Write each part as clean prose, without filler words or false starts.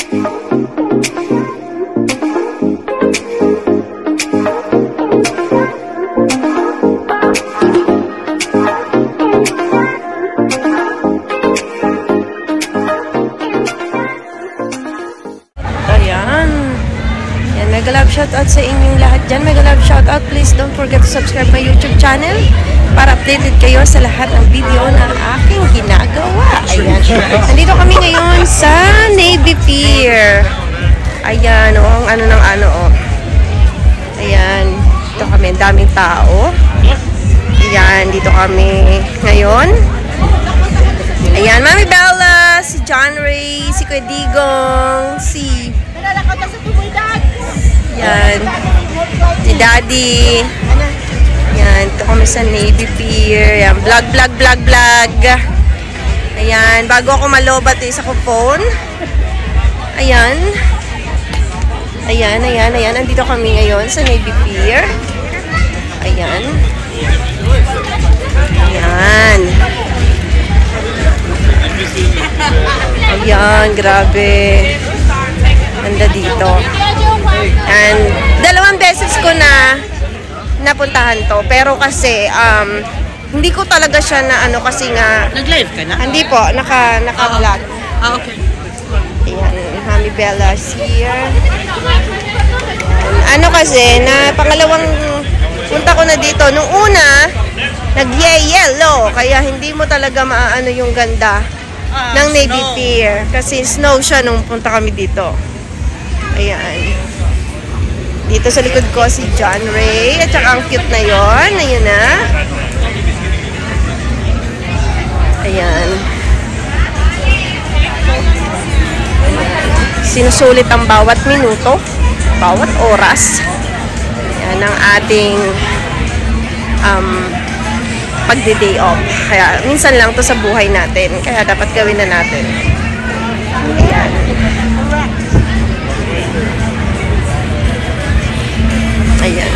Mega love shoutout sa inyong lahat dyan. Mega love shoutout. Please don't forget to subscribe my YouTube channel para updated kayo sa lahat ng video na aking ginagawa. Ayan. Nandito kami ngayon sa Navy Pier. Ayan, o. Ang ano ng ano, o. Ayan. Dito kami. Ang daming tao. Ayan. Dito kami ngayon. Ayan. Mami Bella, si John Ray, si Kuya Digong, si... Yan. Si Daddy. Yan. Ito kami sa Navy Pier. Yan. Vlog. Ayan. Bago ako malobat, isa ko phone. Ayan. Ayan. Andito kami ngayon sa Navy Pier. Ayan. Ayan. Ayan. Grabe. Ganda dito. And dalawang beses ko na napuntahan to. Pero kasi hindi ko talaga siya na ano kasi nga nag-live ka na? Hindi po, naka-vlog. Okay. Ayan, Mami Bella's here. Ano kasi, na pangalawang punta ko na dito. Nung una, nag-yellow. Kaya hindi mo talaga maaano yung ganda ng Navy Pier. Kasi snow siya nung punta kami dito. Ayan. Dito sa likod ko si John Ray. At saka ang cute na yon. Ayun na. Ayan. Sinusulit ang bawat minuto. Bawat oras. Ayan ang ating pagde-day off. Kaya minsan lang to sa buhay natin. Kaya dapat gawin na natin. Ayan. Ayan.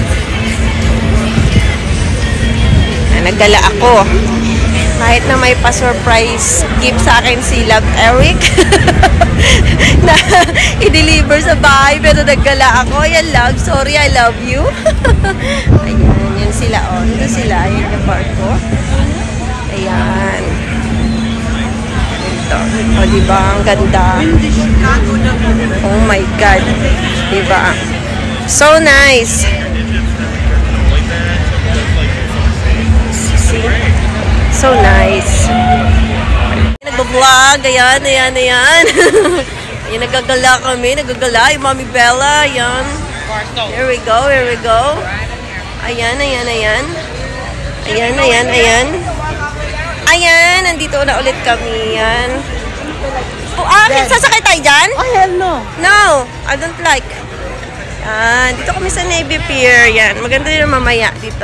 Nagdala ako. Kahit na may pa-surprise gift sa akin si Love Eric na i-deliver sa bahay, pero nagdala ako. Ayan, Love. Sorry, I love you. Ayan, yan sila. Oh, ito sila. Ayan yung part ko. Ayan. Ito. O, diba? Ang ganda. Oh my God. Diba? So nice. So nice. Nagbablog. Ayan. Ayan, nagagala kami. Nagagala. Yung Mami Bella. Ayan. Here we go. Ayan. Ayan. Nandito na ulit kami. Ayan. Sasakay tayo dyan? Oh, hell no. No. I don't like. Dito kami sa Navy Pier. Yan. Maganda din mamaya dito.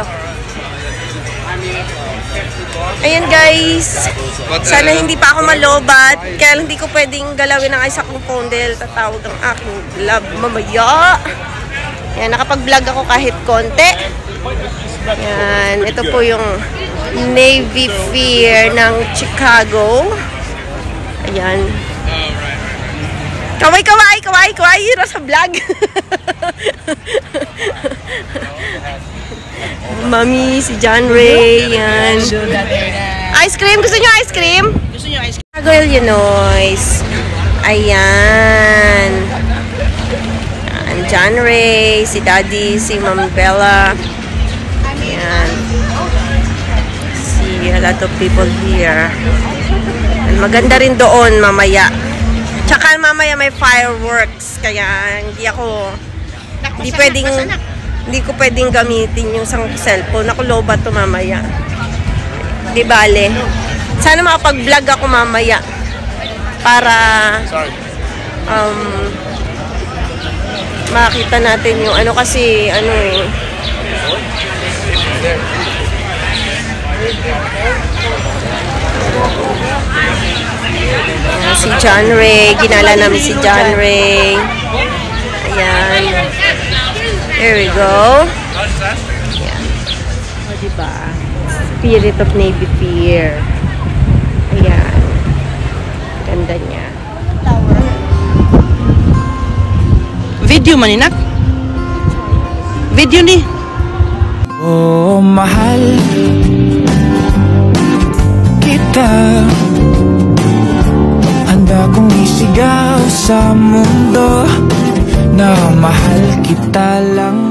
Ayan guys. Sana hindi pa ako malobat. Kaya hindi ko pwedeng galawin ang isa kong phone dahil tatawag ang aking love mamaya. Yan. Nakapag-vlog ako kahit konti. Yan. Ito po yung Navy Pier ng Chicago. Ayan. Kaway! Yun sa vlog. Mami, si John Ray. Yan. Ice cream? Gusto nyo ice cream? Gusto nyo ice cream? Chicago, Illinois. Ayan. John Ray, si Daddy, si Mami Bella. Ayan. See a lot of people here. And maganda rin doon mamaya. Tsaka mamaya may fireworks, kaya hindi ko pwedeng gamitin yung isang cellphone. Nakulobat to mamaya. Di bale. Sana makapag-vlog ako mamaya para makita natin yung ano kasi si John Ray. Ginala namin si John Ray. Ayan. Here we go. Ayan. O, diba? Spirit of Navy Pier. Ayan. Ganda niya. Video man inak. Video ni. Oh, mahal kita. Handa kong isigaw sa mundo na mahal kita lang